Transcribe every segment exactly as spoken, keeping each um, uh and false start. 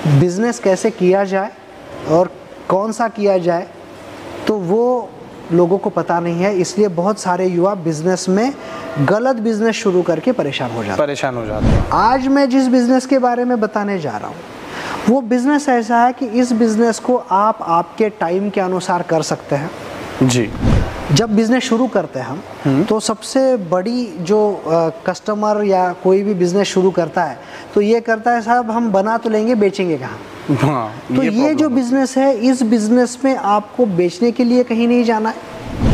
Business कैसे किया जाए और कौन सा किया जाए तो वो लोगों को पता नहीं है, इसलिए बहुत सारे युवा बिज़नेस में गलत बिज़नेस शुरू करके परेशान हो जाते हैं परेशान हो जाते हैं। आज मैं जिस बिज़नेस के बारे में बताने जा रहा हूँ वो बिज़नेस ऐसा है कि इस बिज़नेस को आप आपके टाइम के अनुसार कर सकते हैं। जी, जब बिज़नेस शुरू करते हैं हम तो सबसे बड़ी जो कस्टमर या कोई भी बिज़नेस शुरू करता है तो ये करता है साहब हम बना तो लेंगे, बेचेंगे कहाँ? हाँ, तो ये, ये जो बिज़नेस है, इस बिज़नेस में आपको बेचने के लिए कहीं नहीं जाना है।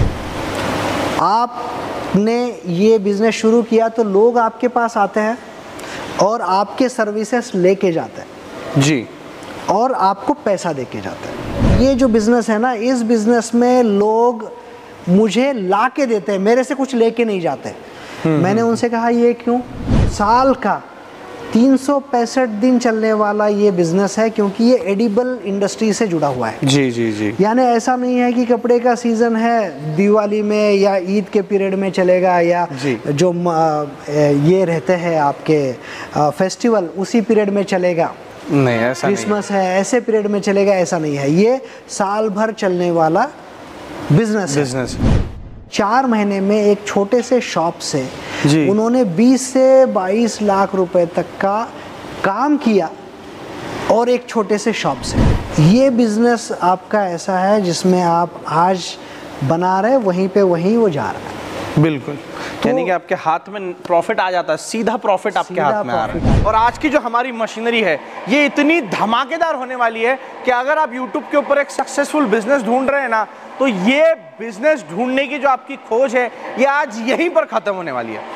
आपने ये बिज़नेस शुरू किया तो लोग आपके पास आते हैं और आपके सर्विसेज लेके जाते हैं जी, और आपको पैसा देके जाते हैं। ये जो बिज़नेस है ना, इस बिज़नेस में लोग मुझे ला के देते हैं, मेरे से कुछ लेके नहीं जाते। मैंने उनसे कहा ये क्यों? साल का तीन सौ पैंसठ दिन चलने वाला ये बिज़नेस है, क्योंकि ये एडिबल इंडस्ट्री से जुड़ा हुआ है। जी जी जी, यानी ऐसा नहीं है कि कपड़े का सीज़न है दिवाली में या ईद के पीरियड में चलेगा या जो ये रहते हैं आपके फेस्टिवल उसी पीरियड में चलेगा, नहीं ऐसा क्रिसमस है ऐसे पीरियड में चलेगा, ऐसा नहीं है। ये साल भर चलने वाला बिजनेस बिजनेस चार महीने में एक छोटे से शॉप से जी, उन्होंने बीस से बाईस लाख रुपए तक का काम किया और एक छोटे से शॉप से। ये बिजनेस आपका ऐसा है जिसमें आप आज बना रहे वहीं पे वहीं वो जा रहा है। बिल्कुल, तो यानी कि आपके हाथ में प्रॉफिट आ जाता है, सीधा प्रॉफिट आपके हाथ में आ रहा है। और आज की जो हमारी मशीनरी है ये इतनी धमाकेदार होने वाली है कि अगर आप YouTube के ऊपर एक सक्सेसफुल बिजनेस ढूंढ रहे हैं ना, तो ये बिजनेस ढूंढने की जो आपकी खोज है ये आज यहीं पर खत्म होने वाली है।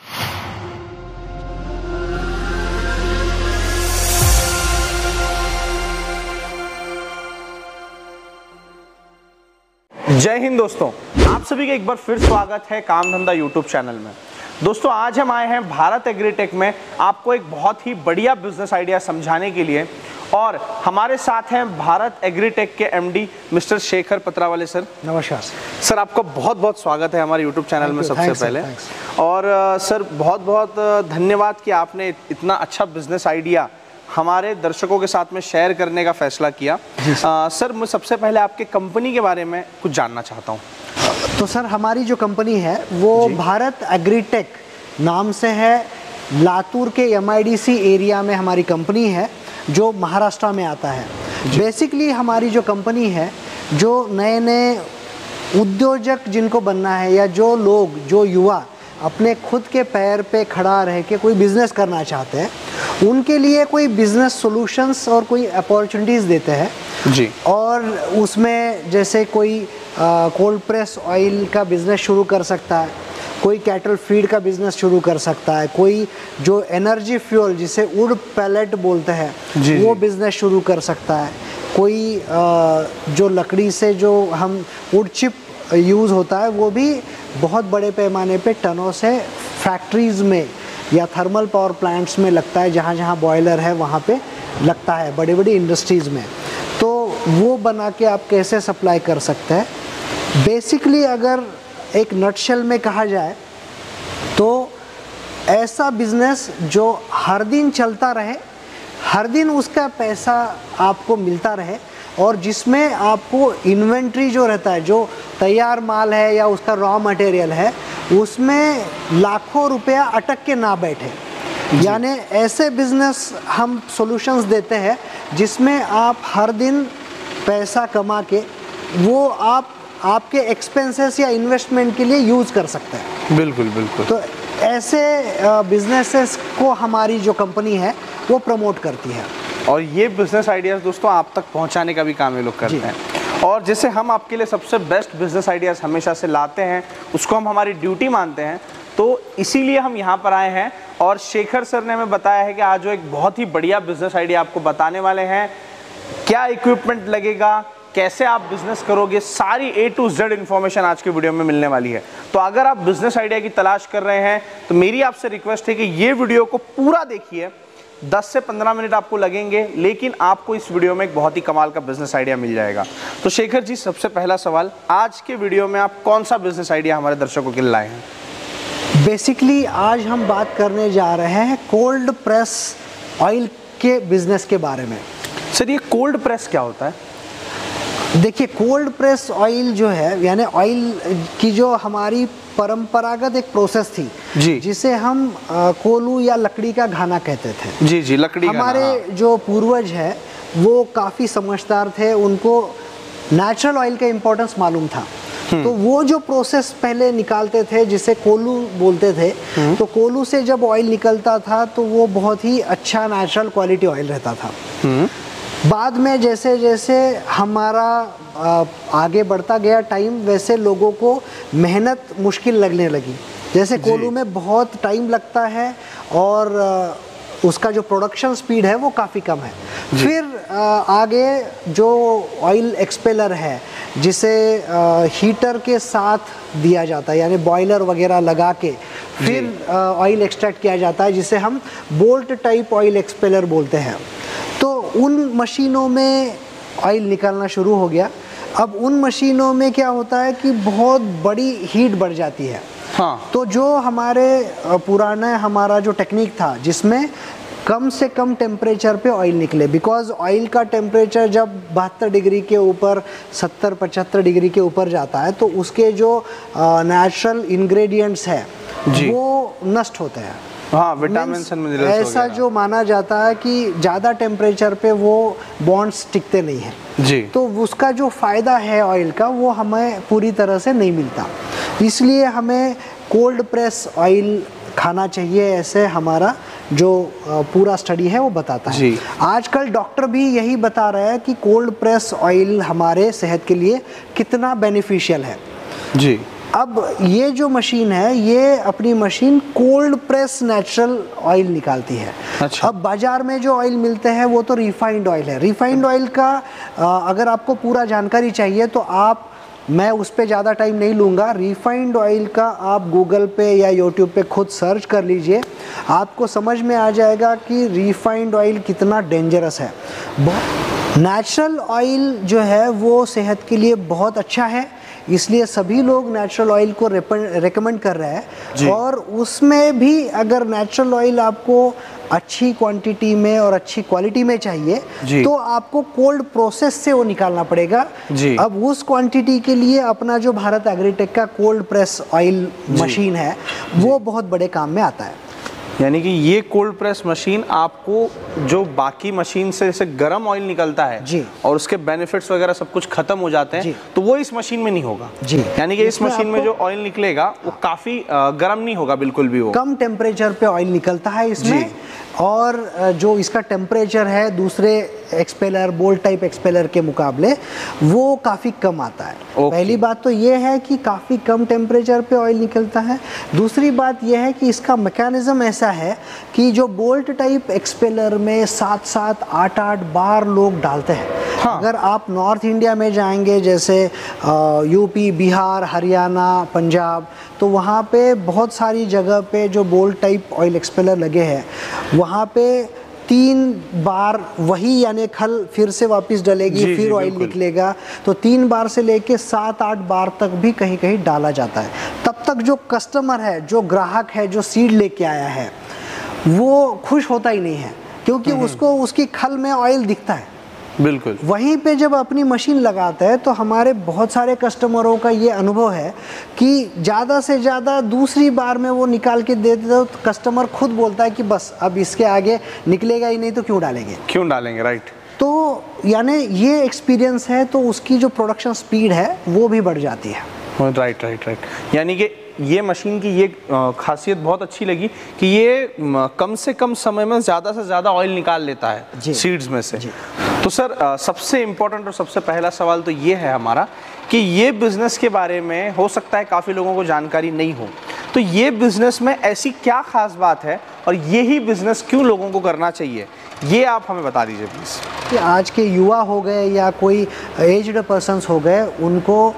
जय हिंद दोस्तों, आप सभी का एक बार फिर स्वागत है काम धंधा यूट्यूब चैनल में। दोस्तों आज हम आए हैं भारत एग्रीटेक में आपको एक बहुत ही बढ़िया बिजनेस आइडिया समझाने के लिए, और हमारे साथ हैं भारत एग्रीटेक के MD mister Shekhar Patrawale sir. नमस्कार सर, आपका बहुत बहुत स्वागत है हमारे यूट्यूब चैनल में सबसे पहले। और सर बहुत बहुत धन्यवाद कि आपने इतना अच्छा बिजनेस आइडिया हमारे दर्शकों के साथ में शेयर करने का फैसला किया। आ, सर मैं सबसे पहले आपके कंपनी के बारे में कुछ जानना चाहता हूँ। तो सर हमारी जो कंपनी है वो भारत एग्रीटेक नाम से है। लातूर के M I D C area में हमारी कंपनी है जो महाराष्ट्र में आता है। बेसिकली हमारी जो कंपनी है, जो नए नए उद्योजक जिनको बनना है या जो लोग जो युवा अपने खुद के पैर पे खड़ा रह के कोई बिज़नेस करना चाहते हैं, उनके लिए कोई बिज़नेस सॉल्यूशंस और कोई अपॉर्चुनिटीज़ देते हैं जी। और उसमें जैसे कोई कोल्ड प्रेस ऑयल का बिज़नेस शुरू कर सकता है, कोई कैटल फीड का बिज़नेस शुरू कर सकता है, कोई जो एनर्जी फ्यूल जिसे वुड पैलेट बोलते हैं वो बिज़नेस शुरू कर सकता है, कोई आ, जो लकड़ी से जो हम वुड चिप यूज़ होता है वो भी बहुत बड़े पैमाने पे टनों से फैक्ट्रीज़ में या थर्मल पावर प्लांट्स में लगता है, जहाँ जहाँ बॉयलर है वहाँ पे लगता है, बड़ी बड़ी इंडस्ट्रीज़ में। तो वो बना के आप कैसे सप्लाई कर सकते हैं। बेसिकली अगर एक नटशेल में कहा जाए तो ऐसा बिज़नेस जो हर दिन चलता रहे, हर दिन उसका पैसा आपको मिलता रहे, और जिसमें आपको इन्वेंट्री जो रहता है, जो तैयार माल है या उसका रॉ मटेरियल है, उसमें लाखों रुपया अटक के ना बैठे। यानी ऐसे बिज़नेस हम सॉल्यूशंस देते हैं जिसमें आप हर दिन पैसा कमा के वो आप आपके एक्सपेंसेस या इन्वेस्टमेंट के लिए यूज़ कर सकते हैं। बिल्कुल बिल्कुल। तो ऐसे बिजनेसेस को हमारी जो कंपनी है वो प्रमोट करती है, और ये बिजनेस आइडियाज़ दोस्तों आप तक पहुंचाने का भी काम ये लोग करते हैं। और जैसे हम आपके लिए सबसे बेस्ट बिजनेस आइडियाज़ हमेशा से लाते हैं, उसको हम हमारी ड्यूटी मानते हैं, तो इसीलिए हम यहाँ पर आए हैं। और शेखर सर ने हमें बताया है कि आज जो एक बहुत ही बढ़िया बिजनेस आइडिया आपको बताने वाले हैं। क्या इक्विपमेंट लगेगा, कैसे आप बिजनेस करोगे, सारी ए टू जेड इन्फॉर्मेशन आज के वीडियो में मिलने वाली है। तो अगर आप बिजनेस आइडिया की तलाश कर रहे हैं तो मेरी आपसे रिक्वेस्ट है कि ये वीडियो को पूरा देखिए। दस से पंद्रह मिनट आपको लगेंगे, लेकिन आपको इस वीडियो में एक बहुत ही कमाल का बिजनेस आइडिया मिल जाएगा। तो शेखर जी, सबसे पहला सवाल, आज के वीडियो में आप कौन सा बिजनेस आइडिया हमारे दर्शकों के लिए लाए हैं? बेसिकली आज हम बात करने जा रहे हैं कोल्ड प्रेस ऑयल के बिजनेस के बारे में। सर ये कोल्ड प्रेस क्या होता है? देखिए, कोल्ड प्रेस ऑयल जो है, यानी ऑयल की जो हमारी परंपरागत एक प्रोसेस थी जी, जिसे हम आ, कोलू या लकड़ी का घाना कहते थे। जी जी, लकड़ी का हमारे हाँ। जो पूर्वज है वो काफ़ी समझदार थे, उनको नेचुरल ऑयल का इम्पोर्टेंस मालूम था। तो वो जो प्रोसेस पहले निकालते थे जिसे कोलू बोलते थे, तो कोलू से जब ऑयल निकलता था तो वो बहुत ही अच्छा नेचुरल क्वालिटी ऑयल रहता था। बाद में जैसे जैसे हमारा आ, आगे बढ़ता गया टाइम, वैसे लोगों को मेहनत मुश्किल लगने लगी। जैसे कोलू में बहुत टाइम लगता है और आ, उसका जो प्रोडक्शन स्पीड है वो काफ़ी कम है। फिर आ, आगे जो ऑयल एक्सपेलर है जिसे आ, हीटर के साथ दिया जाता है, यानी बॉयलर वगैरह लगा के फिर ऑयल एक्सट्रैक्ट किया जाता है, जिसे हम बोल्ट टाइप ऑयल एक्सपेलर बोलते हैं। तो उन मशीनों में ऑयल निकलना शुरू हो गया। अब उन मशीनों में क्या होता है कि बहुत बड़ी हीट बढ़ जाती है। हाँ। तो जो हमारे पुराना हमारा जो टेक्निक था जिसमें कम से कम टेम्परेचर पे ऑयल निकले, बिकॉज ऑयल का टेम्परेचर जब बहत्तर डिग्री के ऊपर सत्तर पचहत्तर डिग्री के ऊपर जाता है तो उसके जो नेचुरल इंग्रेडिएंट्स है वो नष्ट होते हैं। हाँ, विटामिन एंड मिनरल्स ऐसा जो माना जाता है कि ज़्यादा टेम्परेचर पे वो बॉन्ड्स टिकते नहीं हैं जी। तो उसका जो फ़ायदा है ऑयल का वो हमें पूरी तरह से नहीं मिलता। इसलिए हमें कोल्ड प्रेस ऑयल खाना चाहिए, ऐसे हमारा जो पूरा स्टडी है वो बताता है। आजकल डॉक्टर भी यही बता रहे हैं कि कोल्ड प्रेस ऑयल हमारे सेहत के लिए कितना बेनिफिशियल है जी। अब ये जो मशीन है, ये अपनी machine cold press natural oil निकालती है। अच्छा। अब बाजार में जो ऑयल मिलते हैं वो तो रिफाइंड ऑयल है। रिफाइंड ऑयल का अगर आपको पूरा जानकारी चाहिए तो आप, मैं उस पर ज़्यादा टाइम नहीं लूँगा, रिफाइंड ऑयल का आप गूगल पे या यूट्यूब पे खुद सर्च कर लीजिए, आपको समझ में आ जाएगा कि रिफाइंड ऑयल कितना डेंजरस है। नेचुरल ऑयल जो है वो सेहत के लिए बहुत अच्छा है, इसलिए सभी लोग नेचुरल ऑयल को रेकमेंड कर रहे हैं। और उसमें भी अगर नेचुरल ऑयल आपको अच्छी क्वांटिटी में और अच्छी क्वालिटी में चाहिए तो आपको कोल्ड प्रोसेस से वो निकालना पड़ेगा। अब उस क्वांटिटी के लिए अपना जो भारत एग्रीटेक का कोल्ड प्रेस ऑयल मशीन है वो बहुत बड़े काम में आता है। यानी कि ये कोल्ड प्रेस मशीन आपको जो बाकी मशीन से जैसे गर्म ऑयल निकलता है जी, और उसके बेनिफिट्स वगैरह सब कुछ खत्म हो जाते हैं, तो वो इस मशीन में नहीं होगा जी। यानी कि इस मशीन में जो ऑयल निकलेगा वो काफी गर्म नहीं होगा, बिल्कुल भी वो कम टेम्परेचर पे ऑयल निकलता है इसमें। और जो इसका टेम्परेचर है दूसरे एक्सपेलर, बोल्ट टाइप एक्सपेलर के मुकाबले वो काफ़ी कम आता है। पहली बात तो ये है कि काफ़ी कम टेम्परेचर पे ऑयल निकलता है। दूसरी बात यह है कि इसका मैकेनिज्म ऐसा है कि जो बोल्ट टाइप एक्सपेलर में सात सात आठ आठ बार लोग डालते हैं। हाँ। अगर आप नॉर्थ इंडिया में जाएंगे जैसे यूपी, बिहार, हरियाणा, पंजाब, तो वहाँ पे बहुत सारी जगह पे जो बोल्ट टाइप ऑयल एक्सपेलर लगे हैं वहाँ पे तीन बार वही यानी खल फिर से वापस डलेगी, फिर ऑयल निकलेगा, तो तीन बार से लेके सात आठ बार तक भी कहीं कहीं डाला जाता है। तब तक जो कस्टमर है, जो ग्राहक है, जो सीड लेके आया है वो खुश होता ही नहीं है, क्योंकि उसको उसकी खल में ऑयल दिखता है। बिल्कुल। वहीं पे जब अपनी मशीन लगाते हैं तो हमारे बहुत सारे कस्टमरों का ये अनुभव है कि ज़्यादा से ज़्यादा दूसरी बार में वो निकाल के दे देते, तो कस्टमर खुद बोलता है कि बस अब इसके आगे निकलेगा ही नहीं तो क्यों डालेंगे क्यों डालेंगे राइट। तो यानी ये एक्सपीरियंस है, तो उसकी जो प्रोडक्शन स्पीड है वो भी बढ़ जाती है। राइट राइट राइट यानी कि ये मशीन की ये खासियत बहुत अच्छी लगी कि ये कम से कम समय में ज़्यादा से ज़्यादा ऑयल निकाल लेता है सीड्स में से। तो सर सबसे इम्पोर्टेंट और सबसे पहला सवाल तो ये है हमारा कि ये बिज़नेस के बारे में हो सकता है काफ़ी लोगों को जानकारी नहीं हो, तो ये बिज़नेस में ऐसी क्या ख़ास बात है और यही बिज़नेस क्यों लोगों को करना चाहिए, ये आप हमें बता दीजिए प्लीज़। कि आज के युवा हो गए या कोई एज्ड पर्सन्स हो गए, उनको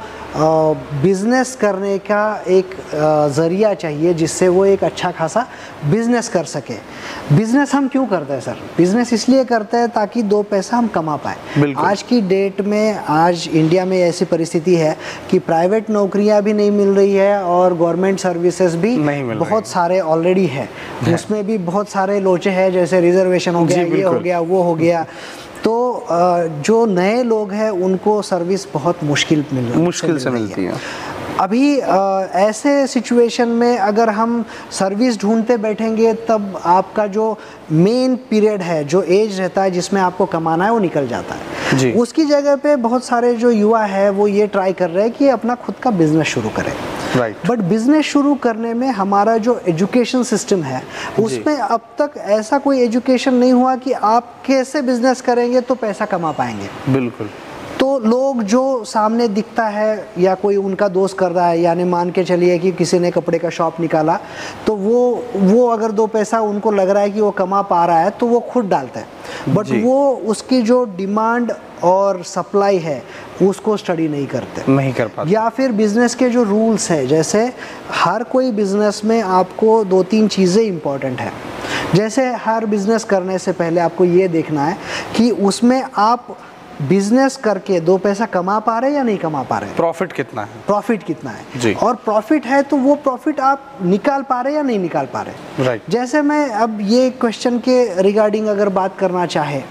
बिज़नेस करने का एक ज़रिया चाहिए जिससे वो एक अच्छा खासा बिज़नेस कर सके। बिज़नेस हम क्यों करते हैं सर? बिज़नेस इसलिए करते हैं ताकि दो पैसा हम कमा पाए। आज की डेट में, आज इंडिया में ऐसी परिस्थिति है कि प्राइवेट नौकरियां भी नहीं मिल रही है और गवर्नमेंट सर्विसेज भी बहुत सारे ऑलरेडी है, उसमें भी बहुत सारे लोचे हैं, जैसे रिजर्वेशन हो गया, ये हो गया, वो हो गया। तो अ, जो नए लोग हैं उनको सर्विस बहुत मुश्किल मिल मुश्किल से मिलती है। अभी अ, ऐसे सिचुएशन में अगर हम सर्विस ढूंढते बैठेंगे तब आपका जो मेन पीरियड है, जो एज रहता है जिसमें आपको कमाना है, वो निकल जाता है जी। उसकी जगह पे बहुत सारे जो युवा है वो ये ट्राई कर रहे हैं कि अपना खुद का बिजनेस शुरू करें। राइट। बट बिजनेस शुरू करने में हमारा जो एजुकेशन सिस्टम है उसमें अब तक ऐसा कोई एजुकेशन नहीं हुआ कि आप कैसे बिजनेस करेंगे तो पैसा कमा पाएंगे। बिल्कुल। तो लोग जो सामने दिखता है या कोई उनका दोस्त कर रहा है, यानी मान के चलिए कि किसी ने कपड़े का शॉप निकाला तो वो वो अगर दो पैसा उनको लग रहा है कि वो कमा पा रहा है तो वो खुद डालता है, बट वो उसकी जो डिमांड और सप्लाई है उसको स्टडी नहीं करते, नहीं कर पाते। या फिर बिजनेस के जो रूल्स है, जैसे हर कोई बिजनेस में आपको दो तीन चीज़ें इंपॉर्टेंट है। जैसे हर बिजनेस करने से पहले आपको ये देखना है कि उसमें आप बिजनेस करके दो पैसा कमा पा रहे हैं या नहीं कमा पा रहे हैं, प्रॉफिट कितना है, प्रॉफिट कितना है जी। और प्रॉफिट है तो वो प्रॉफिट आप निकाल पा रहे हैं या नहीं निकाल पा रहे। राइट। जैसे मैं अब ये क्वेश्चन के रिगार्डिंग अगर बात करना चाहे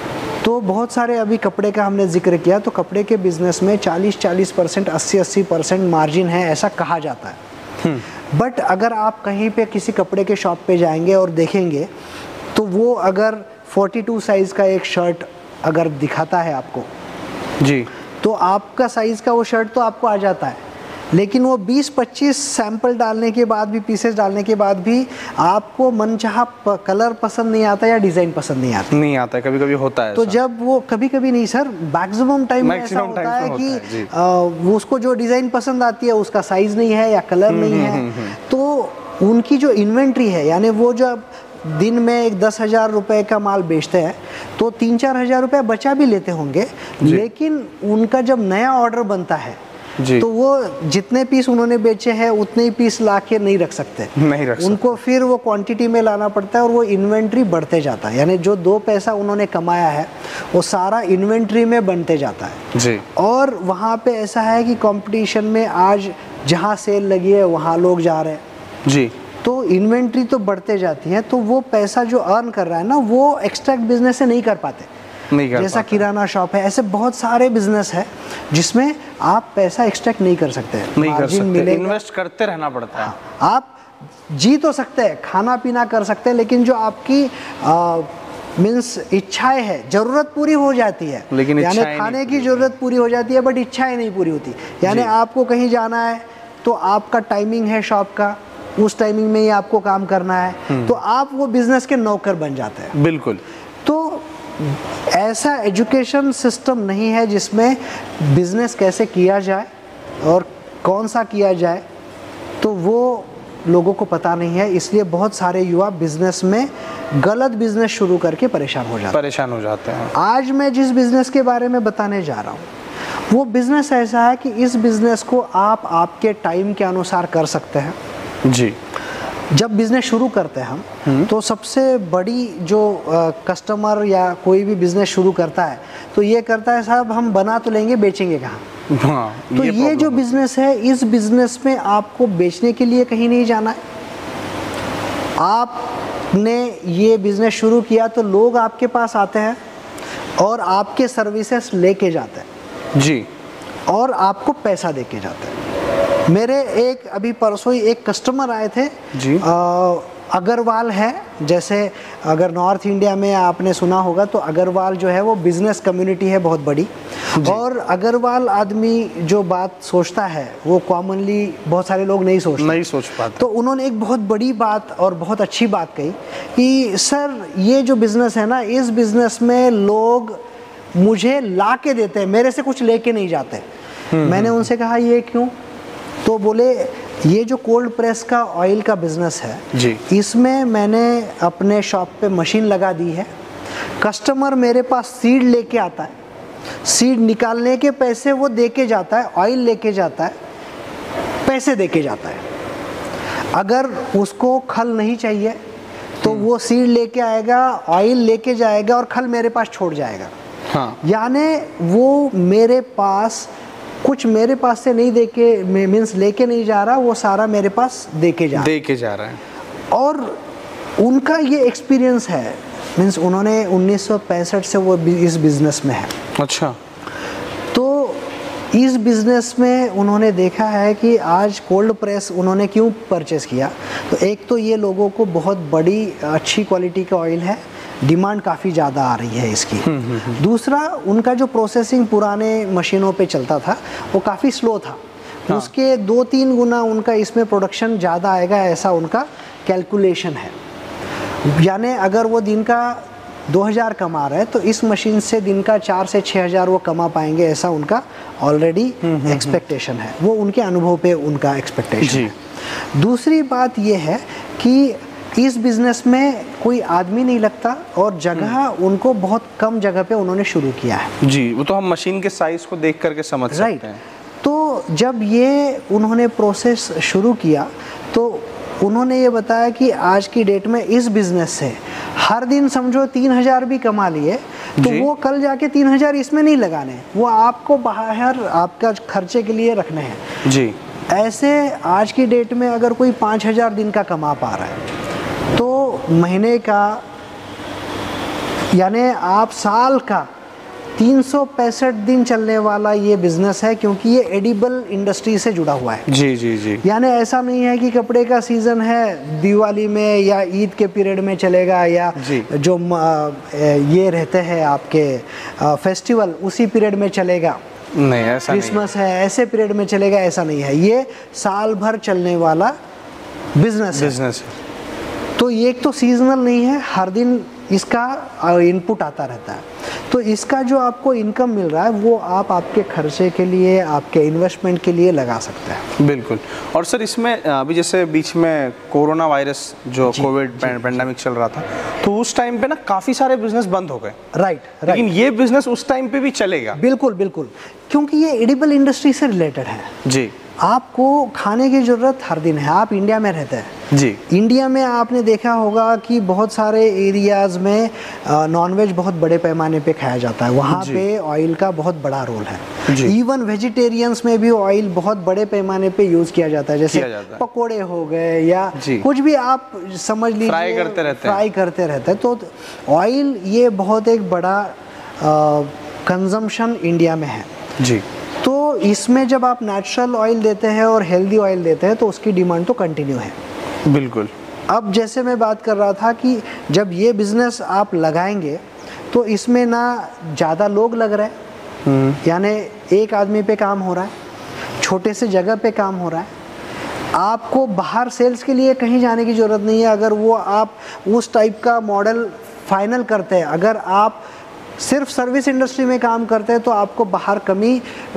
तो बहुत सारे अभी कपड़े का हमने जिक्र किया, तो कपड़े के बिजनेस में चालीस चालीस परसेंट अस्सी अस्सी परसेंट मार्जिन है ऐसा कहा जाता है। बट अगर आप कहीं पे किसी कपड़े के शॉप पे जाएंगे और देखेंगे तो वो अगर बयालीस साइज़ का एक शर्ट अगर दिखाता है आपको जी, तो आपका साइज़ का वो शर्ट तो आपको आ जाता है, लेकिन वो बीस पच्चीस सैंपल डालने के बाद भी, पीसेस डालने के बाद भी आपको मनचाहा कलर पसंद नहीं आता या डिज़ाइन पसंद नहीं आता नहीं आता है, कभी कभी होता है तो ऐसा। जब वो कभी कभी नहीं सर, मैक्सिमम टाइम में ऐसा होता है कि आ, वो उसको जो डिज़ाइन पसंद आती है उसका साइज़ नहीं है या कलर नहीं है, तो उनकी जो इन्वेंट्री है, यानी वो जब दिन में एक दस हजार रुपये का माल बेचते हैं तो तीन चार हजार रुपये बचा भी लेते होंगे, लेकिन उनका जब नया ऑर्डर बनता है जी। तो वो जितने पीस उन्होंने बेचे हैं उतने ही पीस ला के नहीं रख सकते, नहीं रख सकते। उनको फिर वो क्वांटिटी में लाना पड़ता है और वो इन्वेंट्री बढ़ते जाता है, यानी जो दो पैसा उन्होंने कमाया है वो सारा इन्वेंट्री में बनते जाता है जी। और वहाँ पे ऐसा है कि कंपटीशन में आज जहाँ सेल लगी है वहाँ लोग जा रहे हैं जी, तो इन्वेंट्री तो बढ़ते जाती है, तो वो पैसा जो अर्न कर रहा है ना वो एक्सट्रैक्ट बिजनेस से नहीं कर पाते, नहीं कर जैसा पाते। किराना शॉप है, ऐसे बहुत सारे बिजनेस है जिसमें आप पैसा एक्सट्रैक्ट नहीं कर सकते, नहीं कर सकते, इन्वेस्ट करते रहना पड़ता है। आप जी तो सकते हैं, खाना पीना कर सकते हैं, लेकिन जो आपकी मीन्स इच्छाएं है, जरूरत पूरी हो जाती है, लेकिन यानी इच्छाएं खाने नहीं की जरूरत पूरी हो जाती है बट इच्छाएं नहीं पूरी होती, यानी आपको कहीं जाना है तो आपका टाइमिंग है शॉप का, उस टाइमिंग में ही आपको काम करना है, तो आप वो बिजनेस के नौकर बन जाते हैं। बिल्कुल। तो ऐसा एजुकेशन सिस्टम नहीं है जिसमें बिजनेस कैसे किया जाए और कौन सा किया जाए, तो वो लोगों को पता नहीं है, इसलिए बहुत सारे युवा बिजनेस में गलत बिजनेस शुरू करके परेशान हो जाते हैं परेशान हो जाते हैं। आज मैं जिस बिजनेस के बारे में बताने जा रहा हूँ वो बिजनेस ऐसा है कि इस बिजनेस को आप आपके टाइम के अनुसार कर सकते हैं जी। जब बिजनेस शुरू करते हैं हम तो सबसे बड़ी जो कस्टमर या कोई भी बिजनेस शुरू करता है तो ये करता है, साहब हम बना तो लेंगे, बेचेंगे कहाँ। हाँ, तो ये, ये जो बिजनेस है, इस बिजनेस में आपको बेचने के लिए कहीं नहीं जाना है, आपने ये बिजनेस शुरू किया तो लोग आपके पास आते हैं और आपके सर्विसेज लेके जाते हैं जी, और आपको पैसा दे के जाते हैं। मेरे एक अभी परसों ही एक कस्टमर आए थे जी। आ, अग्रवाल है, जैसे अगर नॉर्थ इंडिया में आपने सुना होगा तो अग्रवाल जो है वो बिजनेस कम्युनिटी है बहुत बड़ी, और अग्रवाल आदमी जो बात सोचता है वो कॉमनली बहुत सारे लोग नहीं सोचते नहीं सोच पाते। तो उन्होंने एक बहुत बड़ी बात और बहुत अच्छी बात कही कि सर ये जो बिज़नेस है ना, इस बिज़नेस में लोग मुझे ला के देते हैं, मेरे से कुछ लेके नहीं जाते। मैंने उनसे कहा ये क्यों? तो बोले ये जो कोल्ड प्रेस का ऑयल का बिजनेस है जी, इसमें मैंने अपने शॉप पे मशीन लगा दी है, कस्टमर मेरे पास सीड लेके आता है, सीड निकालने के पैसे वो दे के जाता है, ऑयल लेके जाता है, पैसे दे के जाता है। अगर उसको खल नहीं चाहिए तो वो सीड लेके आएगा, ऑयल लेके जाएगा और खल मेरे पास छोड़ जाएगा। हाँ। यानी वो मेरे पास कुछ मेरे पास से नहीं देके मीन्स लेके नहीं जा रहा, वो सारा मेरे पास देके जा दे के जा रहा है। और उनका ये एक्सपीरियंस है, मीन्स उन्होंने उन्नीस सौ पैंसठ से वो इस बिज़नेस में है। अच्छा। तो इस बिज़नेस में उन्होंने देखा है कि आज कोल्ड प्रेस उन्होंने क्यों परचेज़ किया, तो एक तो ये लोगों को बहुत बड़ी अच्छी क्वालिटी का ऑयल है, डिमांड काफ़ी ज़्यादा आ रही है इसकी। दूसरा, उनका जो प्रोसेसिंग पुराने मशीनों पे चलता था वो काफ़ी स्लो था। हाँ। उसके दो तीन गुना उनका इसमें प्रोडक्शन ज़्यादा आएगा, ऐसा उनका कैलकुलेशन है। यानी अगर वो दिन का दो हज़ार कमा रहे हैं तो इस मशीन से दिन का चार से छः हज़ार वो कमा पाएंगे, ऐसा उनका ऑलरेडी एक्सपेक्टेशन है। वो उनके अनुभव पे उनका एक्सपेक्टेशन है। दूसरी बात ये है कि इस बिज़नेस में कोई आदमी नहीं लगता और जगह उनको बहुत कम जगह पे उन्होंने शुरू किया है। जी, वो तो हम मशीन के साइज़ को देख करके समझ सकते हैं। तो जब ये उन्होंने प्रोसेस शुरू किया तो उन्होंने ये बताया कि आज की डेट में इस बिज़नेस से हर दिन समझो तीन हज़ार भी कमा लिए तो वो कल जाके तीन हज़ार इसमें नहीं लगाने, वो आपको बाहर आपका खर्चे के लिए रखने हैं। जी। ऐसे आज की डेट में अगर कोई पाँच हज़ार दिन का कमा पा रहा है तो महीने का यानी आप साल का तीन सौ पैंसठ दिन चलने वाला ये बिज़नेस है, क्योंकि ये एडिबल इंडस्ट्री से जुड़ा हुआ है। जी जी जी। यानी ऐसा नहीं है कि कपड़े का सीज़न है दिवाली में या ईद के पीरियड में चलेगा या जो ये रहते हैं आपके फेस्टिवल उसी पीरियड में चलेगा, नहीं ऐसा क्रिसमस है ऐसे पीरियड में चलेगा, ऐसा नहीं है। ये साल भर चलने वाला बिजनेस बिजनेस है। तो ये एक तो सीजनल नहीं है, हर दिन इसका इनपुट आता रहता है। तो इसका जो आपको इनकम मिल रहा है वो आप आपके खर्चे के लिए, आपके इन्वेस्टमेंट के लिए लगा सकते हैं। बिल्कुल। और सर इसमें अभी जैसे बीच में कोरोना वायरस जो कोविड पैंडेमिक चल रहा था तो उस टाइम पे ना काफ़ी सारे बिजनेस बंद हो गए। Right right. लेकिन ये बिजनेस उस टाइम पे भी चलेगा। बिल्कुल बिल्कुल, क्योंकि ये एडिबल इंडस्ट्री से रिलेटेड है। जी। आपको खाने की ज़रूरत हर दिन है, आप इंडिया में रहते हैं। जी। इंडिया में आपने देखा होगा कि बहुत सारे एरियाज़ में नॉनवेज बहुत बड़े पैमाने पे खाया जाता है, वहाँ पे ऑयल का बहुत बड़ा रोल है। इवन वेजिटेरियंस में भी ऑयल बहुत बड़े पैमाने पे यूज़ किया जाता है, जैसे पकोड़े हो गए या कुछ भी आप समझ लीजिए फ्राई करते रहते हैं फ्राई करते रहते हैं तो ऑयल ये बहुत एक बड़ा कंजम्पशन इंडिया में है। जी। तो इसमें जब आप नेचुरल ऑयल देते हैं और हेल्दी ऑयल देते हैं तो उसकी डिमांड तो कंटिन्यू है। बिल्कुल। अब जैसे मैं बात कर रहा था कि जब ये बिज़नेस आप लगाएंगे तो इसमें ना ज़्यादा लोग लग रहे हैं, यानी एक आदमी पे काम हो रहा है, छोटे से जगह पे काम हो रहा है, आपको बाहर सेल्स के लिए कहीं जाने की ज़रूरत नहीं है। अगर वो आप उस टाइप का मॉडल फाइनल करते हैं, अगर आप सिर्फ सर्विस इंडस्ट्री में काम करते हैं तो आपको बाहर कमी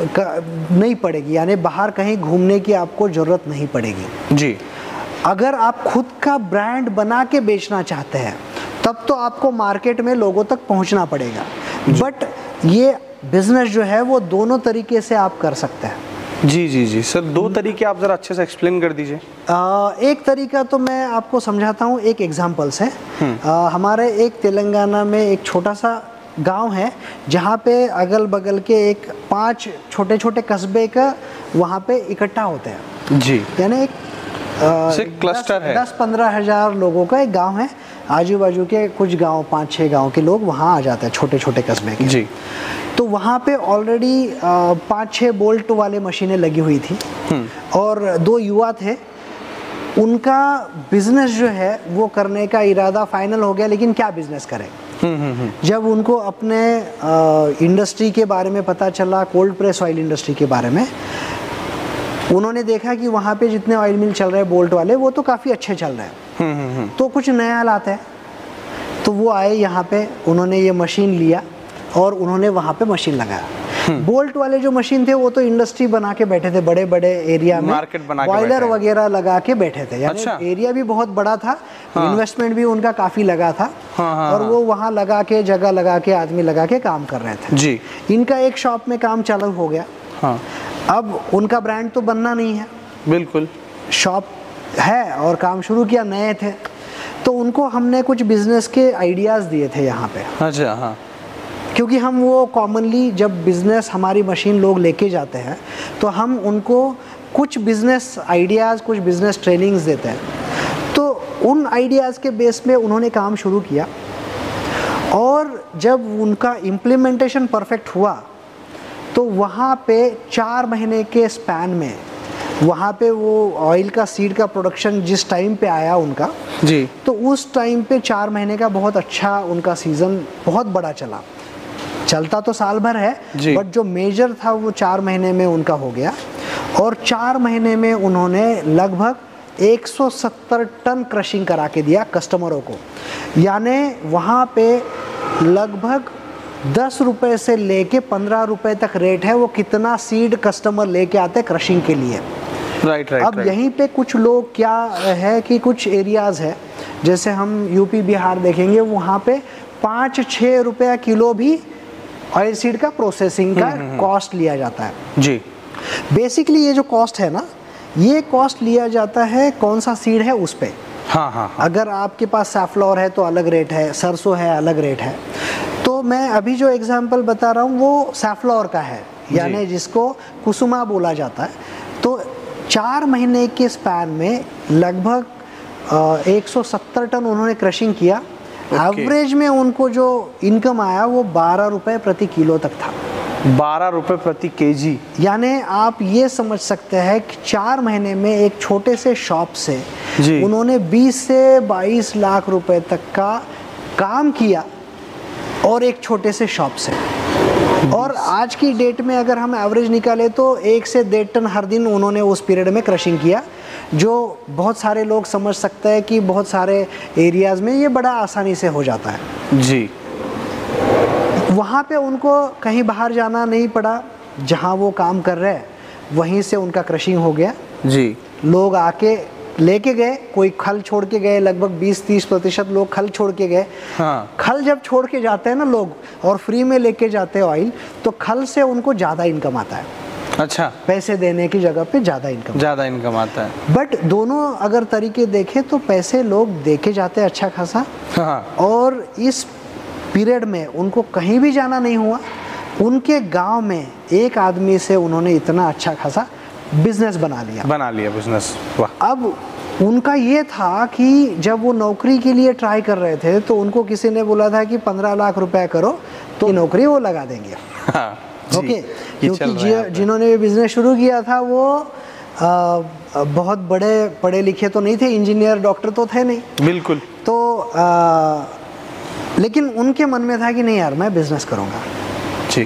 नहीं पड़ेगी, यानी बाहर कहीं घूमने की आपको ज़रूरत नहीं पड़ेगी। जी। अगर आप खुद का ब्रांड बना के बेचना चाहते हैं तब तो आपको मार्केट में लोगों तक पहुंचना पड़ेगा, बट ये बिज़नेस जो है वो दोनों तरीके से आप कर सकते हैं। जी जी जी सर, दो तरीके आप ज़रा अच्छे से एक्सप्लेन कर दीजिए। एक तरीका तो मैं आपको समझाता हूँ, एक एग्जांपल्स है। आ, हमारे एक तेलंगाना में एक छोटा सा गांव है जहाँ पे अगल बगल के एक पांच छोटे छोटे कस्बे का वहाँ पे इकट्ठा होते हैं। जी। यानी एक क्लस्टर है, दस पंद्रह हजार लोगों का एक गांव है, आजू बाजू के कुछ गांव, पाँच छः गांव के लोग वहाँ आ जाते हैं, छोटे छोटे कस्बे के। जी। तो वहाँ पे ऑलरेडी पाँच छः बोल्ट वाले मशीनें लगी हुई थी और दो युवा थे, उनका बिजनेस जो है वो करने का इरादा फाइनल हो गया, लेकिन क्या बिजनेस करें। जब उनको अपने इंडस्ट्री के बारे में पता चला, कोल्ड प्रेस ऑयल इंडस्ट्री के बारे में, उन्होंने देखा कि वहाँ पे जितने ऑयल मिल चल रहे हैं बोल्ट वाले वो तो काफ़ी अच्छे चल रहे हैं, तो कुछ नया लाते हैं। तो वो आए यहाँ पे, उन्होंने ये मशीन लिया और उन्होंने वहाँ पे मशीन लगाया। बोल्ट वाले जो मशीन थे वो तो इंडस्ट्री बना के बैठे थे, बड़े बड़े एरिया में मार्केट बना के बॉयलर वगैरह लगा के बैठे थे। यानी अच्छा। एरिया भी बहुत बड़ा था। हाँ। इन्वेस्टमेंट भी उनका काफी लगा था। हाँ, हाँ, और वो वहाँ लगा के, जगह लगा के, आदमी लगा के काम कर रहे थे। जी। इनका एक शॉप में काम चालू हो गया। हाँ। अब उनका ब्रांड तो बनना नहीं है, बिल्कुल शॉप है और काम शुरू किया, नए थे, तो उनको हमने कुछ बिजनेस के आइडियाज दिए थे यहाँ पे। अच्छा। हाँ। क्योंकि हम वो कॉमनली जब बिज़नेस हमारी मशीन लोग लेके जाते हैं तो हम उनको कुछ बिज़नेस आइडियाज़, कुछ बिज़नेस ट्रेनिंग्स देते हैं। तो उन आइडियाज़ के बेस में उन्होंने काम शुरू किया और जब उनका इम्प्लीमेंटेशन परफेक्ट हुआ तो वहाँ पे चार महीने के स्पैन में वहाँ पे वो ऑयल का सीड का प्रोडक्शन जिस टाइम पे आया उनका जी, तो उस टाइम पे चार महीने का बहुत अच्छा उनका सीज़न बहुत बड़ा चला। चलता तो साल भर है, बट जो मेजर था वो चार महीने में उनका हो गया। और चार महीने में उन्होंने लगभग एक सौ सत्तर टन क्रशिंग करा के दिया कस्टमरों को। यानी वहाँ पे लगभग दस रुपए से लेके पंद्रह रुपए तक रेट है, वो कितना सीड कस्टमर लेके आते क्रशिंग के लिए। राइट राइट अब राइट। यहीं पे कुछ लोग क्या है कि कुछ एरियाज़ है, जैसे हम यूपी बिहार देखेंगे, वहाँ पे पाँच छः रुपया किलो भी ऑयल सीड का प्रोसेसिंग का कॉस्ट लिया जाता है जी। बेसिकली ये जो कॉस्ट है ना, ये कॉस्ट लिया जाता है कौन सा सीड है उस पे। हाँ हाँ हाँ। अगर आपके पास सैफ्लॉवर है तो अलग रेट है, सरसों है अलग रेट है। तो मैं अभी जो एग्जांपल बता रहा हूँ वो सैफ्लॉवर का है, यानी जिसको कुसुमा बोला जाता है। तो चार महीने के स्पैन में लगभग एक सौ सत्तर टन उन्होंने क्रशिंग किया। एवरेज में उनको जो इनकम आया वो बारह रुपए प्रति किलो तक था। बारह रुपए प्रति केजी। यानी आप ये समझ सकते हैं कि चार महीने में एक छोटे से शॉप से जी। उन्होंने बीस से बाईस लाख रुपए तक का काम किया, और एक छोटे से शॉप से। और आज की डेट में अगर हम एवरेज निकालें तो एक से डेढ़ टन हर दिन उन्होंने उस पीरियड में क्रशिंग किया, जो बहुत सारे लोग समझ सकते हैं कि बहुत सारे एरियाज़ में ये बड़ा आसानी से हो जाता है जी। वहाँ पे उनको कहीं बाहर जाना नहीं पड़ा, जहाँ वो काम कर रहे हैं वहीं से उनका क्रशिंग हो गया जी। लोग आके लेके गए, कोई खल छोड़ के गए, लगभग बीस तीस प्रतिशत लोग खल छोड़ के गए। हाँ। खल जब छोड़ के जाते हैं ना लोग और फ्री में लेके जाते हैं ऑयल, तो खल से उनको ज़्यादा इनकम आता है। अच्छा, पैसे देने की जगह पे ज़्यादा इनकम ज़्यादा इनकम आता है। बट दोनों अगर तरीके देखें तो पैसे लोग दे के जाते हैं अच्छा खासा। हाँ। और इस पीरियड में उनको कहीं भी जाना नहीं हुआ, उनके गांव में एक आदमी से उन्होंने इतना अच्छा खासा बिजनेस बना लिया बना लिया बिजनेस। वाह। अब उनका ये था कि जब वो नौकरी के लिए ट्राई कर रहे थे तो उनको किसी ने बोला था कि पंद्रह लाख रुपया करो तो नौकरी वो लगा देंगे। हाँ, ओके, क्योंकि जिन्होंने बिजनेस शुरू किया था वो आ, बहुत बड़े पढ़े लिखे तो नहीं थे, इंजीनियर डॉक्टर तो थे नहीं। बिल्कुल। तो आ, लेकिन उनके मन में था कि नहीं यार मैं बिजनेस करूँगा जी।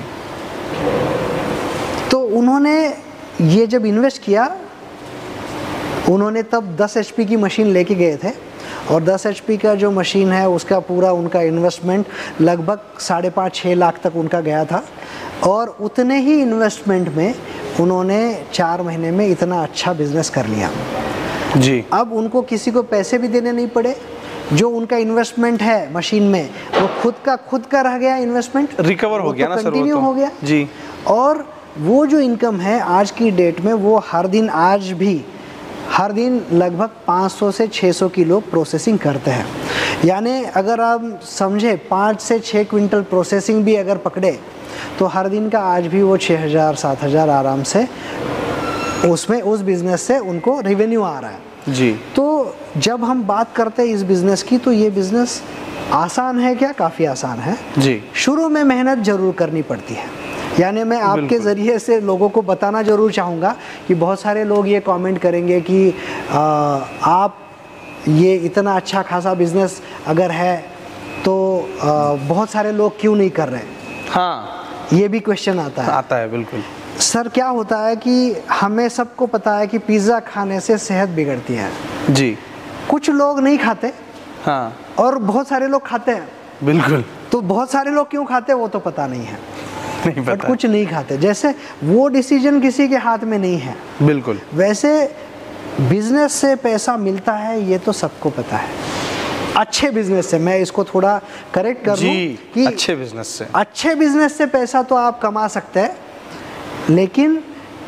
तो उन्होंने ये जब इन्वेस्ट किया, उन्होंने तब दस एच पी की मशीन लेके गए थे, और दस एच पी का जो मशीन है उसका पूरा उनका इन्वेस्टमेंट लगभग साढ़े पाँच छः लाख तक उनका गया था। और उतने ही इन्वेस्टमेंट में उन्होंने चार महीने में इतना अच्छा बिजनेस कर लिया जी। अब उनको किसी को पैसे भी देने नहीं पड़े, जो उनका इन्वेस्टमेंट है मशीन में वो खुद का खुद का रह गया, इन्वेस्टमेंट रिकवर हो गया ना सर, कंटिन्यू हो गया जी। और वो जो इनकम है आज की डेट में वो हर दिन आज भी हर दिन लगभग पाँच सौ से छह सौ किलो प्रोसेसिंग करते हैं। यानी अगर आप समझे पाँच से छः क्विंटल प्रोसेसिंग भी अगर पकड़े तो हर दिन का आज भी वो छः हज़ार सात हज़ार आराम से उसमें उस बिज़नेस से उनको रेवेन्यू आ रहा है जी। तो जब हम बात करते हैं इस बिज़नेस की तो ये बिज़नेस आसान है क्या? काफ़ी आसान है जी। शुरू में मेहनत ज़रूर करनी पड़ती है। यानी मैं आपके ज़रिए से लोगों को बताना ज़रूर चाहूँगा कि बहुत सारे लोग ये कमेंट करेंगे कि आ, आप ये इतना अच्छा खासा बिज़नेस अगर है तो आ, बहुत सारे लोग क्यों नहीं कर रहे? हाँ, ये भी क्वेश्चन आता है आता है बिल्कुल। सर क्या होता है कि हमें सबको पता है कि पिज़्ज़ा खाने से सेहत बिगड़ती है जी। कुछ लोग नहीं खाते हाँ, और बहुत सारे लोग खाते हैं। बिल्कुल। तो बहुत सारे लोग क्यों खाते हैं वो तो पता नहीं है, नहीं पता। बट कुछ नहीं खाते। जैसे वो डिसीजन किसी के हाथ में नहीं है, बिल्कुल। वैसे बिजनेस से पैसा मिलता है ये तो सबको पता है। अच्छे बिजनेस से, मैं इसको थोड़ा करेक्ट कर दूं कि अच्छे बिजनेस से अच्छे बिजनेस से पैसा तो आप कमा सकते हैं, लेकिन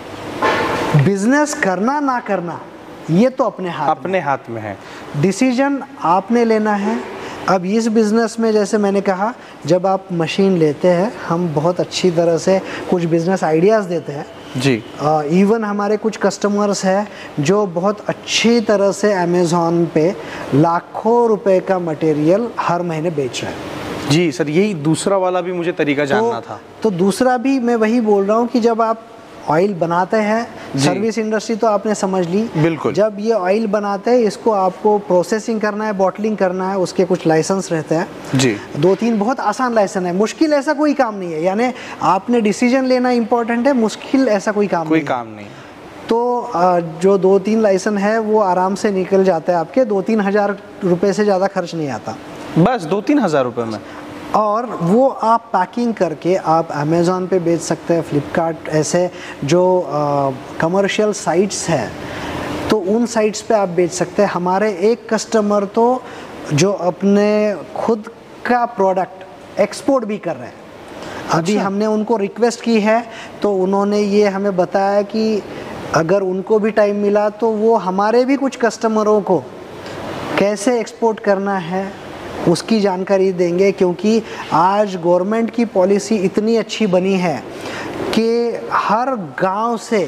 बिजनेस करना ना करना ये तो अपने हाथ अपने हाथ में है। डिसीजन आपने लेना है। अब इस बिज़नेस में जैसे मैंने कहा, जब आप मशीन लेते हैं हम बहुत अच्छी तरह से कुछ बिज़नेस आइडियाज़ देते हैं जी। इवन uh, हमारे कुछ कस्टमर्स हैं जो बहुत अच्छी तरह से अमेज़ॉन पे लाखों रुपए का मटेरियल हर महीने बेच रहे हैं। जी सर, यही दूसरा वाला भी मुझे तरीका जानना तो, था। तो दूसरा भी मैं वही बोल रहा हूँ कि जब आप ऑयल बनाते हैं, सर्विस इंडस्ट्री तो आपने समझ ली, बिल्कुल। जब ये ऑयल बनाते हैं इसको आपको प्रोसेसिंग करना है, बॉटलिंग करना है, उसके कुछ लाइसेंस रहते हैं जी। दो तीन बहुत आसान लाइसेंस है, मुश्किल ऐसा कोई काम नहीं है। यानी आपने डिसीजन लेना इंपॉर्टेंट है, मुश्किल ऐसा कोई काम कोई नहीं काम नहीं। तो जो दो तीन लाइसेंस है वो आराम से निकल जाता है आपके, दो तीन हजार रुपये से ज़्यादा खर्च नहीं आता, बस दो तीन हज़ार रुपये में। और वो आप पैकिंग करके आप अमेज़ॉन पे बेच सकते हैं, फ्लिपकार्ट, ऐसे जो कमर्शियल साइट्स है तो उन साइट्स पे आप बेच सकते हैं। हमारे एक कस्टमर तो जो अपने खुद का प्रोडक्ट एक्सपोर्ट भी कर रहे हैं, अभी अच्छा। हमने उनको रिक्वेस्ट की है तो उन्होंने ये हमें बताया कि अगर उनको भी टाइम मिला तो वो हमारे भी कुछ कस्टमरों को कैसे एक्सपोर्ट करना है उसकी जानकारी देंगे, क्योंकि आज गवर्नमेंट की पॉलिसी इतनी अच्छी बनी है कि हर गांव से